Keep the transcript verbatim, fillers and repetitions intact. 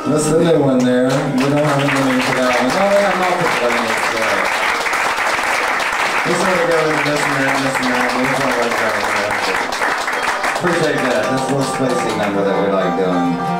That's the new one there. We don't have a name for that one. Oh, we have multiple names. So. We sort of go into this and that and this and that. We don't like that one. Appreciate that. That's a little spacey number that we like doing.